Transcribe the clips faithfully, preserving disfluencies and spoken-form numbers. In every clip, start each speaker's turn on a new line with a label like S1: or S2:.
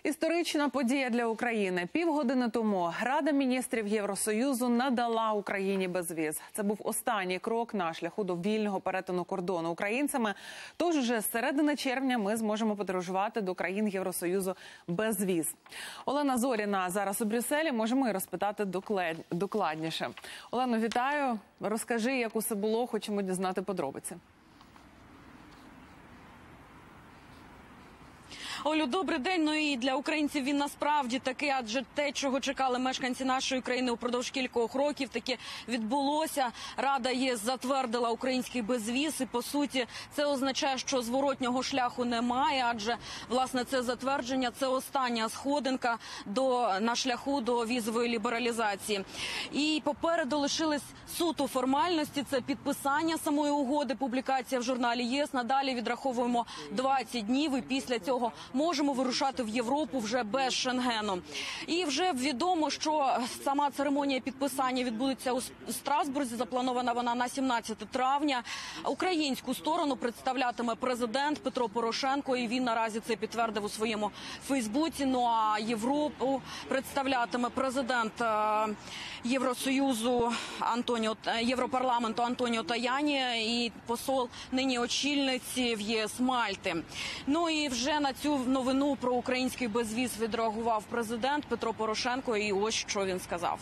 S1: Історична подія для України. Півгодини тому Рада міністрів Євросоюзу надала Україні безвіз. Це був останній крок на шляху до вільного перетину кордону українцями. Тож вже з середини червня ми зможемо подорожувати до країн Євросоюзу без віз. Олена Зоріна зараз у Брюсселі. Можемо і розпитати докладніше. Олено, вітаю. Розкажи, як усе було. Хочемо дізнати подробиці.
S2: Олю, добрий день. Ну і для українців він насправді такий, адже те, чого чекали мешканці нашої країни упродовж кількох років, таки відбулося. Рада ЄС затвердила український безвіз і, по суті, це означає, що зворотнього шляху немає, адже, власне, це затвердження – це остання сходинка до, на шляху до візової лібералізації. І попереду лишились суто формальності – це підписання самої угоди, публікація в журналі ЄС. Надалі відраховуємо двадцять днів і після цього можемо вирушати в Європу вже без Шенгену. І вже відомо, що сама церемонія підписання відбудеться у Страсбурзі. Запланована вона на сімнадцяте травня. Українську сторону представлятиме президент Петро Порошенко, і він наразі це підтвердив у своєму Фейсбуці. Ну а Європу представлятиме президент Євросоюзу Антоніо, Європарламенту Антоніо Таяні і посол нині очільниці в ЄС Мальти. Ну і вже на цю новину про український безвіз відреагував президент Петро Порошенко, і ось що він сказав.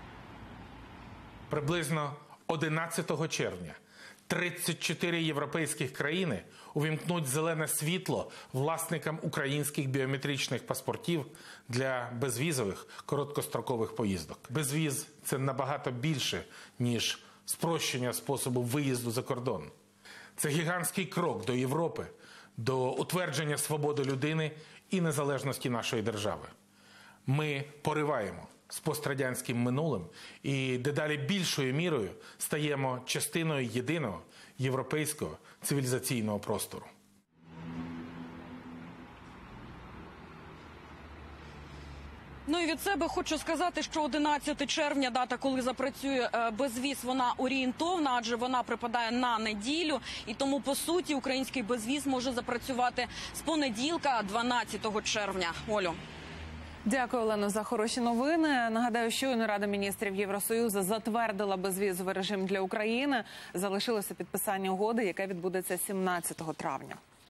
S3: Приблизно одинадцятого червня тридцять чотири європейських країни увімкнуть зелене світло власникам українських біометричних паспортів для безвізових короткострокових поїздок. Безвіз – це набагато більше, ніж спрощення способу виїзду за кордон. Це гігантський крок до Європи, до утвердження свободи людини і незалежності нашої держави. Ми пориваємо з пострадянським минулим і дедалі більшою мірою стаємо частиною єдиного європейського цивілізаційного простору.
S2: Ну і від себе хочу сказати, що одинадцяте червня, дата, коли запрацює безвіз, вона орієнтовна, адже вона припадає на неділю. І тому, по суті, український безвіз може запрацювати з понеділка, дванадцятого червня. Олю.
S1: Дякую, Олено, за хороші новини. Нагадаю, щойно Рада міністрів Євросоюзу затвердила безвізовий режим для України. Залишилося підписання угоди, яке відбудеться сімнадцятого травня.